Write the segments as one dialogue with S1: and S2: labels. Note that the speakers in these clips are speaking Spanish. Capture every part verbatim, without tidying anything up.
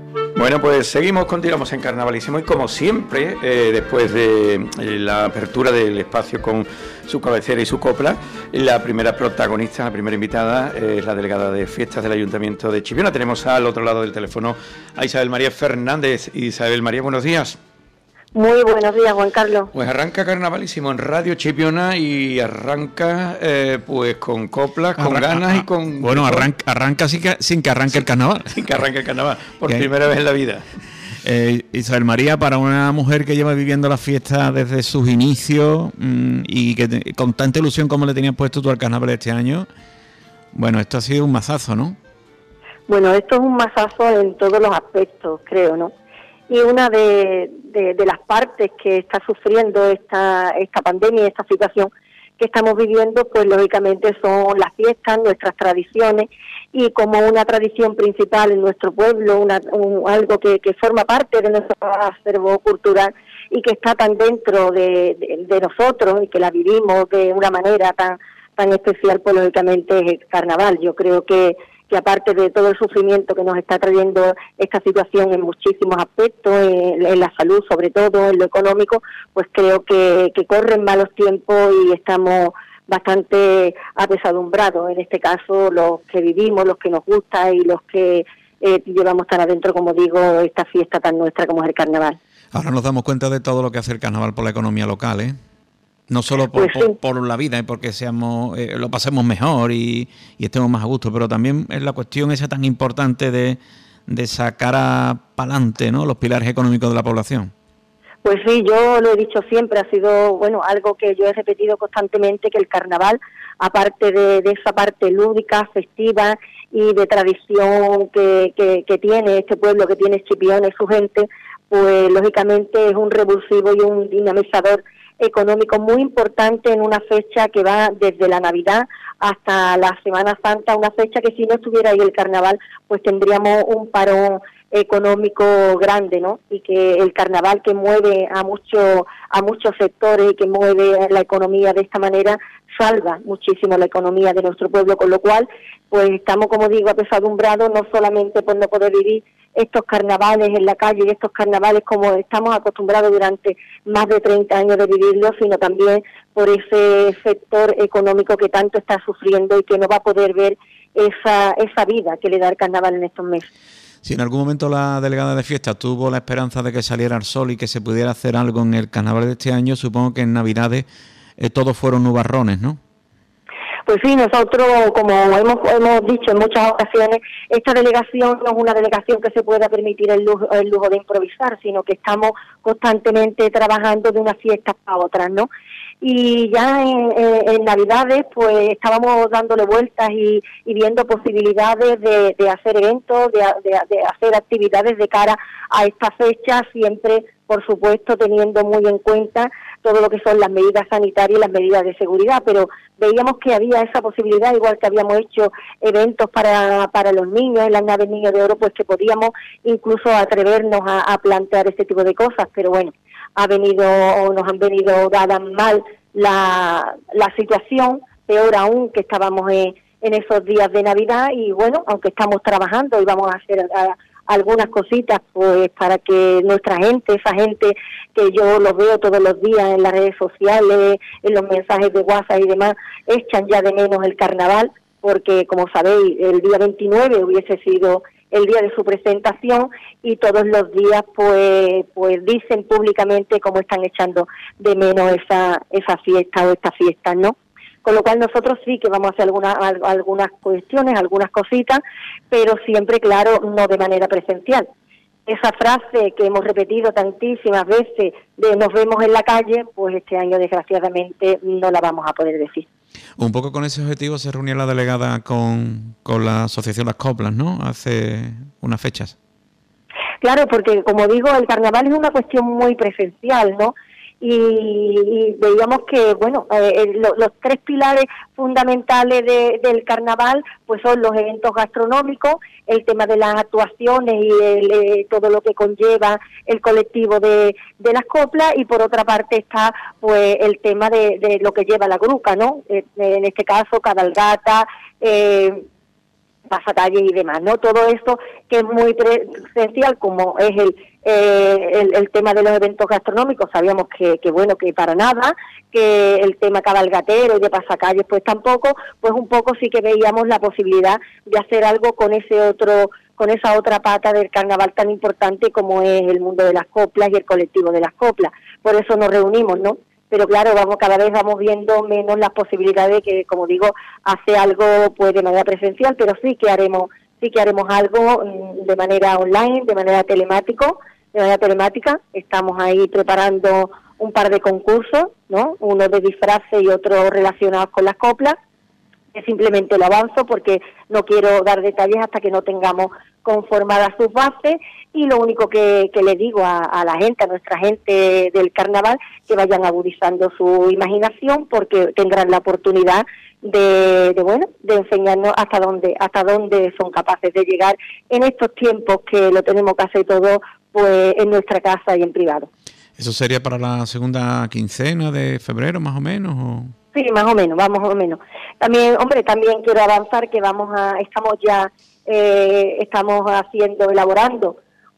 S1: Bueno, pues seguimos, continuamos en Carnavalísimo y como siempre, eh, después de eh, la apertura del espacio con su cabecera y su copla, la primera protagonista, la primera invitada eh, es la delegada de fiestas del Ayuntamiento de Chipiona. Tenemos al otro lado del teléfono a Isabel María Fernández. Isabel María, buenos días.
S2: Muy buenos días, Juan Carlos.
S1: Pues arranca Carnavalísimo en Radio Chipiona y arranca eh, pues con coplas, con Arran ganas y con...
S3: Bueno, arranca, arranca sin, que, sin que arranque
S1: sin,
S3: el carnaval.
S1: Sin que arranque el carnaval, por primera vez en la vida.
S3: Eh, Isabel María, para una mujer que lleva viviendo la fiesta desde sus inicios mmm, y que te, con tanta ilusión como le tenías puesto tú al carnaval este año, bueno, esto ha sido un mazazo, ¿no?
S2: Bueno, esto es un mazazo en todos los aspectos, creo, ¿no? Y una de, de, de las partes que está sufriendo esta, esta pandemia y esta situación que estamos viviendo, pues lógicamente son las fiestas, nuestras tradiciones, y como una tradición principal en nuestro pueblo, una, un, algo que, que forma parte de nuestro acervo cultural y que está tan dentro de, de, de nosotros y que la vivimos de una manera tan, tan especial, pues lógicamente es el carnaval. Yo creo que que aparte de todo el sufrimiento que nos está trayendo esta situación en muchísimos aspectos, en, en la salud sobre todo, en lo económico, pues creo que, que corren malos tiempos y estamos bastante apesadumbrados, en este caso los que vivimos, los que nos gusta y los que eh, llevamos tan adentro, como digo, esta fiesta tan nuestra como es el carnaval.
S3: Ahora nos damos cuenta de todo lo que hace el carnaval por la economía local, ¿eh? No solo por, pues sí. por, por la vida y porque seamos eh, lo pasemos mejor y, y estemos más a gusto, pero también es la cuestión esa tan importante de, de sacar para adelante, ¿no?, los pilares económicos de la población.
S2: Pues sí, yo lo he dicho siempre, ha sido bueno algo que yo he repetido constantemente, que el carnaval, aparte de, de esa parte lúdica, festiva y de tradición que, que, que tiene este pueblo, que tiene Chipiona y su gente, pues lógicamente es un revulsivo y un dinamizador económico muy importante en una fecha que va desde la Navidad hasta la Semana Santa, una fecha que si no estuviera ahí el carnaval, pues tendríamos un parón económico grande, ¿no? Y que el carnaval, que mueve a muchos a muchos sectores y que mueve la economía de esta manera, salva muchísimo la economía de nuestro pueblo, con lo cual pues estamos, como digo, apesadumbrados, no solamente por no poder vivir estos carnavales en la calle y estos carnavales como estamos acostumbrados durante más de treinta años de vivirlos, sino también por ese sector económico que tanto está sufriendo y que no va a poder ver esa, esa vida que le da el carnaval en estos meses.
S3: Si en algún momento la delegada de fiesta tuvo la esperanza de que saliera el sol y que se pudiera hacer algo en el carnaval de este año, supongo que en Navidades eh, todos fueron nubarrones, ¿no?
S2: Pues sí, nosotros, como hemos, hemos dicho en muchas ocasiones, esta delegación no es una delegación que se pueda permitir el lujo, el lujo de improvisar, sino que estamos constantemente trabajando de unas fiestas a otras, ¿no? Y ya en, en, en Navidades, pues estábamos dándole vueltas y, y viendo posibilidades de, de hacer eventos, de, de, de hacer actividades de cara a esta fecha, siempre, por supuesto, teniendo muy en cuenta todo lo que son las medidas sanitarias y las medidas de seguridad, pero veíamos que había esa posibilidad, igual que habíamos hecho eventos para, para los niños, en las naves Niños de Oro, pues que podíamos incluso atrevernos a, a plantear este tipo de cosas, pero bueno, ha venido o nos han venido dadas mal la, la situación, peor aún que estábamos en, en esos días de Navidad, y bueno, aunque estamos trabajando y vamos a hacer a, algunas cositas pues para que nuestra gente, esa gente que yo los veo todos los días en las redes sociales, en los mensajes de WhatsApp y demás, echan ya de menos el carnaval, porque como sabéis, el día veintinueve hubiese sido el día de su presentación y todos los días pues pues dicen públicamente cómo están echando de menos esa esa fiesta o estas fiestas, ¿no? Con lo cual nosotros sí que vamos a hacer algunas algunas cuestiones, algunas cositas, pero siempre, claro, no de manera presencial. Esa frase que hemos repetido tantísimas veces de nos vemos en la calle, pues este año desgraciadamente no la vamos a poder decir.
S3: Un poco con ese objetivo se reunió la delegada con, con la asociación Las Coplas, ¿no?, hace unas fechas.
S2: Claro, porque como digo, el carnaval es una cuestión muy presencial, ¿no? Y, y veíamos que, bueno, eh, lo, los tres pilares fundamentales de, del carnaval pues son los eventos gastronómicos, el tema de las actuaciones y el, eh, todo lo que conlleva el colectivo de, de las coplas, y por otra parte está pues el tema de, de lo que lleva la gruca, ¿no? Eh, en este caso, cabalgata, eh, pasacalles y demás, ¿no? Todo esto que es muy presencial, como es el, eh, el, el tema de los eventos gastronómicos, sabíamos que, que, bueno, que para nada, que el tema cabalgatero y de pasacalles, pues tampoco, pues un poco sí que veíamos la posibilidad de hacer algo con ese otro, con esa otra pata del carnaval tan importante como es el mundo de las coplas y el colectivo de las coplas. Por eso nos reunimos, ¿no? Pero claro, vamos cada vez vamos viendo menos las posibilidades de que, como digo, hace algo pues de manera presencial, pero sí que haremos sí que haremos algo de manera online, de manera telemático, de manera telemática. Estamos ahí preparando un par de concursos, ¿no? Uno de disfraces y otro relacionados con las coplas. Que simplemente lo avanzo porque no quiero dar detalles hasta que no tengamos conformadas sus bases, y lo único que, que le digo a, a la gente, a nuestra gente del carnaval, que vayan agudizando su imaginación, porque tendrán la oportunidad de, de bueno, de enseñarnos hasta dónde, hasta dónde son capaces de llegar en estos tiempos que lo tenemos que hacer todo pues en nuestra casa y en privado.
S3: ¿Eso sería para la segunda quincena de febrero, más o menos? ¿O?
S2: Sí, más o menos, vamos más o menos. También, hombre, también quiero avanzar que vamos a, estamos ya, eh, estamos haciendo, elaborando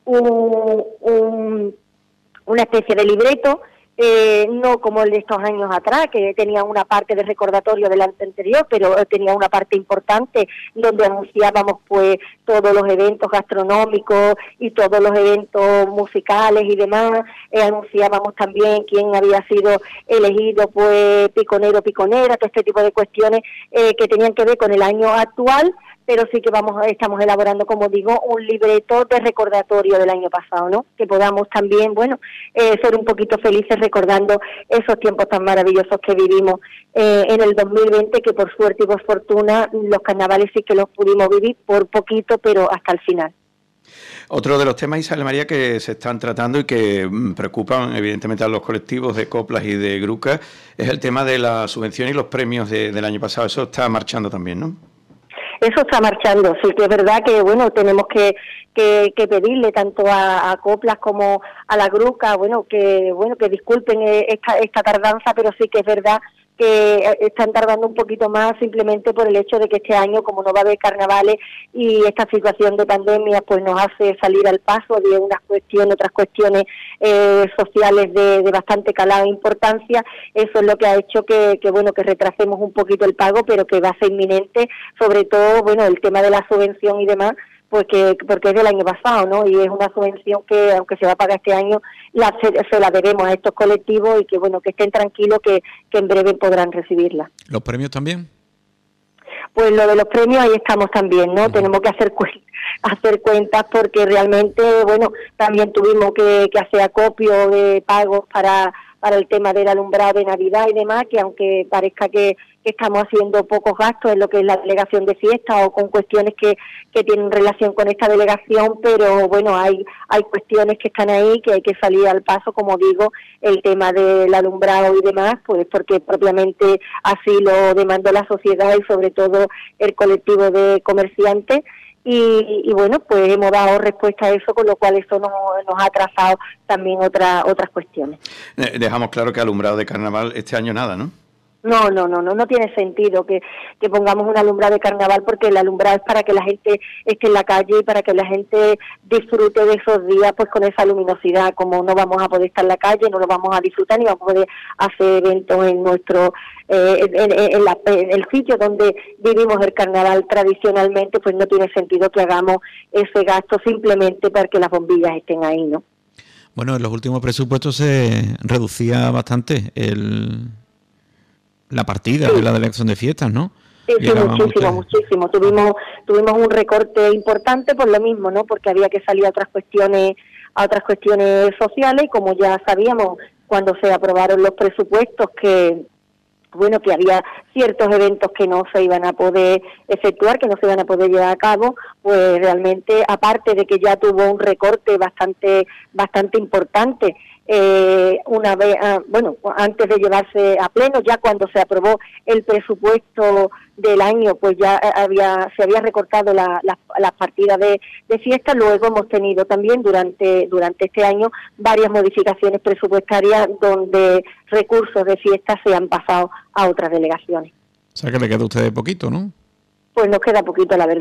S2: un, un, una especie de libreto, eh, no como el de estos años atrás, que tenía una parte de recordatorio del año anterior, pero tenía una parte importante donde anunciábamos pues todos los eventos gastronómicos y todos los eventos musicales y demás. Eh, anunciábamos también quién había sido elegido pues piconero, piconera, todo este tipo de cuestiones eh, que tenían que ver con el año actual, pero sí que vamos estamos elaborando, como digo, un libreto de recordatorio del año pasado, ¿no? Que podamos también, bueno, eh, ser un poquito felices recordando esos tiempos tan maravillosos que vivimos eh, en el dos mil veinte, que por suerte y por fortuna los carnavales sí que los pudimos vivir por poquito, pero hasta el final.
S1: Otro de los temas, Isabel María, que se están tratando y que preocupan evidentemente a los colectivos de coplas y de grucas, es el tema de la subvención y los premios de, del año pasado. Eso está marchando también, ¿no?
S2: Eso está marchando, sí que es verdad que, bueno, tenemos que, que, que pedirle tanto a, a coplas como a la gruca, bueno, que bueno que disculpen esta, esta tardanza, pero sí que es verdad que están tardando un poquito más simplemente por el hecho de que este año, como no va a haber carnavales y esta situación de pandemia pues nos hace salir al paso de unas cuestiones, otras cuestiones eh, sociales de, de bastante calado e importancia. Eso es lo que ha hecho que, que bueno que retrasemos un poquito el pago, pero que va a ser inminente, sobre todo bueno el tema de la subvención y demás, pues que, porque es del año pasado, ¿no? Y es una subvención que, aunque se va a pagar este año, la, se, se la debemos a estos colectivos y que, bueno, que estén tranquilos que, que en breve podrán recibirla.
S3: ¿Los premios también?
S2: Pues lo de los premios ahí estamos también, ¿no? Uh-huh. Tenemos que hacer, cu hacer cuentas porque realmente, bueno, también tuvimos que, que hacer acopio de pagos para... para el tema del alumbrado de Navidad y demás, que aunque parezca que, que estamos haciendo pocos gastos en lo que es la delegación de fiesta o con cuestiones que, que tienen relación con esta delegación, pero bueno, hay hay cuestiones que están ahí que hay que salir al paso, como digo, el tema del alumbrado y demás, pues porque propiamente así lo demandó la sociedad y sobre todo el colectivo de comerciantes. Y, y bueno, pues hemos dado respuesta a eso, con lo cual eso nos, nos ha atrasado también otra, otras cuestiones.
S1: Dejamos claro que alumbrado de carnaval este año nada, ¿no?
S2: No, no, no, no, no tiene sentido que, que pongamos un alumbrado de carnaval, porque el alumbrado es para que la gente esté en la calle y para que la gente disfrute de esos días pues con esa luminosidad. Como no vamos a poder estar en la calle, no lo vamos a disfrutar ni vamos a poder hacer eventos en nuestro eh, en, en, en, la, en el sitio donde vivimos el carnaval tradicionalmente, pues no tiene sentido que hagamos ese gasto simplemente para que las bombillas estén ahí, ¿no?
S3: Bueno, en los últimos presupuestos se reducía bastante el la partida sí. de la delegación de fiestas, ¿no?
S2: Sí, sí, muchísimo, ustedes. muchísimo. Tuvimos tuvimos un recorte importante por lo mismo, ¿no? Porque había que salir a otras cuestiones, a otras cuestiones sociales, y como ya sabíamos cuando se aprobaron los presupuestos que bueno, que había ciertos eventos que no se iban a poder efectuar, que no se iban a poder llevar a cabo, pues realmente, aparte de que ya tuvo un recorte bastante bastante importante, eh, una vez, ah, bueno, antes de llevarse a pleno, ya cuando se aprobó el presupuesto del año, pues ya había se había recortado la, la, las partidas de, de fiesta. Luego hemos tenido también durante durante este año varias modificaciones presupuestarias donde recursos de fiesta se han pasado a otras delegaciones.
S3: O sea que le queda a ustedes poquito, ¿no?
S2: Pues nos queda poquito, la verdad.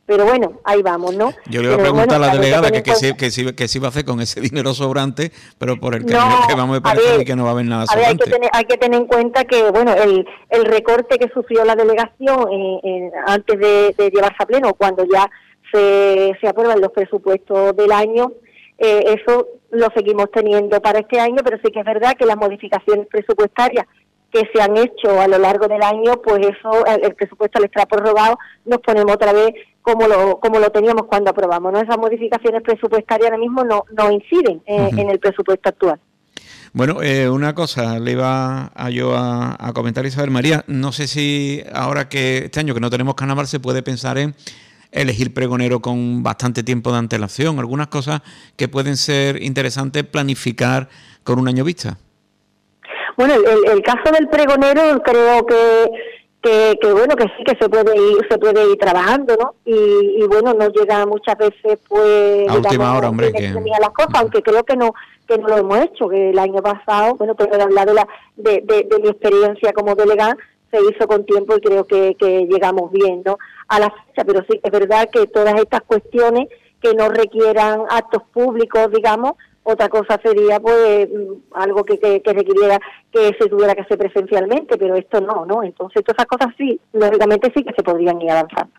S2: pero bueno, ahí vamos, ¿no?
S3: Yo le iba a preguntar bueno, a la delegada que, que, que, si, que si va a hacer con ese dinero sobrante, pero por el camino no, que vamos a parecer y que no va a haber nada sobrante.
S2: A ver, hay que tener, hay que tener en cuenta que, bueno, el, el recorte que sufrió la delegación eh, eh, antes de, de llevarse a pleno, cuando ya se, se aprueban los presupuestos del año, eh, eso lo seguimos teniendo para este año, pero sí que es verdad que las modificaciones presupuestarias que se han hecho a lo largo del año, pues eso, el, el presupuesto al estar prorrogado, nos ponemos otra vez como lo como lo teníamos cuando aprobamos, ¿no? Esas modificaciones presupuestarias ahora mismo no, no inciden eh, uh-huh. en el presupuesto actual.
S3: Bueno, eh, una cosa le iba a yo a, a comentar, Isabel María, no sé si ahora que este año que no tenemos carnaval se puede pensar en elegir pregonero con bastante tiempo de antelación, algunas cosas que pueden ser interesantes planificar con un año vista.
S2: Bueno, el, el caso del pregonero creo que, que que bueno que sí que se puede ir se puede ir trabajando, ¿no? Y, y bueno, no llega muchas veces pues
S3: a última hora, hombre, que
S2: las cosas, aunque creo que no que no lo hemos hecho, que el año pasado, bueno, pero hablar de la de, de, de mi experiencia como delegada se hizo con tiempo y creo que, que llegamos bien, ¿no? A la fecha, pero sí es verdad que todas estas cuestiones que no requieran actos públicos, digamos. Otra cosa sería, pues, algo que, que, que requiriera que se tuviera que hacer presencialmente, pero esto no, ¿no? Entonces, todas esas cosas sí, lógicamente sí que se podrían ir avanzando.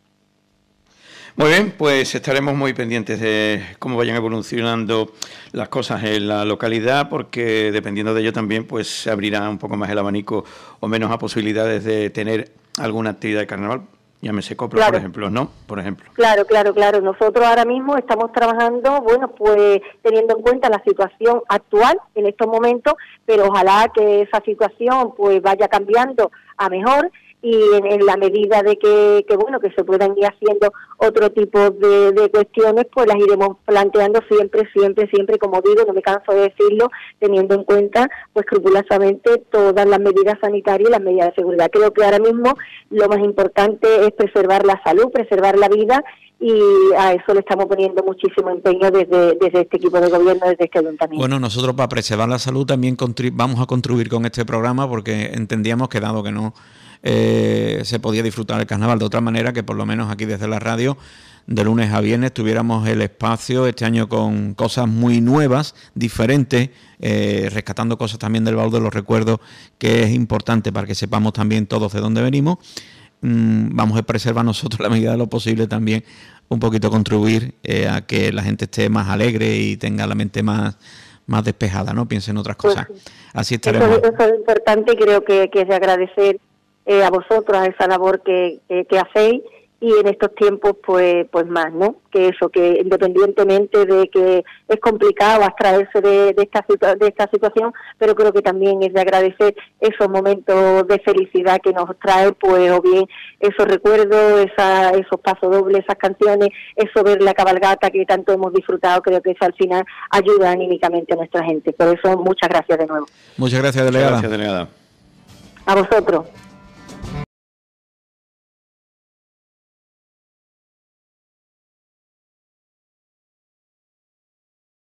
S1: Muy bien, pues estaremos muy pendientes de cómo vayan evolucionando las cosas en la localidad, porque dependiendo de ello también, pues se abrirá un poco más el abanico o menos a posibilidades de tener alguna actividad de carnaval. Llámese Copla, claro. por ejemplo, ¿no? Por ejemplo.
S2: Claro, claro, claro. Nosotros ahora mismo estamos trabajando, bueno, pues teniendo en cuenta la situación actual en estos momentos, pero ojalá que esa situación pues vaya cambiando a mejor y en, en la medida de que, que, bueno, que se puedan ir haciendo otro tipo de, de cuestiones, pues las iremos planteando siempre, siempre, siempre, como digo, no me canso de decirlo, teniendo en cuenta, pues, escrupulosamente todas las medidas sanitarias y las medidas de seguridad. Creo que ahora mismo lo más importante es preservar la salud, preservar la vida, y a eso le estamos poniendo muchísimo empeño desde, desde este equipo de gobierno, desde este ayuntamiento.
S3: Bueno, nosotros para preservar la salud también contri- vamos a contribuir con este programa, porque entendíamos que dado que no eh, se podía disfrutar el carnaval de otra manera, que por lo menos aquí desde la radio de lunes a viernes tuviéramos el espacio este año con cosas muy nuevas, diferentes, eh, rescatando cosas también del baúl de los recuerdos, que es importante para que sepamos también todos de dónde venimos. Mm, vamos a preservar nosotros la medida de lo posible también, un poquito contribuir eh, a que la gente esté más alegre y tenga la mente más más despejada, ¿no? Piense en otras cosas. Pues, así estaremos.
S2: Eso, eso es importante y creo que, que es de agradecer eh, a vosotros a esa labor que, que, que hacéis, y en estos tiempos pues pues más, ¿no? Que eso, que independientemente de que es complicado abstraerse de, de esta situa- de esta situación, pero creo que también es de agradecer esos momentos de felicidad que nos trae, pues, o bien esos recuerdos, esa, esos pasodobles, esas canciones, eso, ver la cabalgata que tanto hemos disfrutado. Creo que eso al final ayuda anímicamente a nuestra gente. Por eso, muchas gracias de nuevo.
S3: Muchas gracias, delegada.
S1: Muchas gracias, delegada.
S2: A vosotros.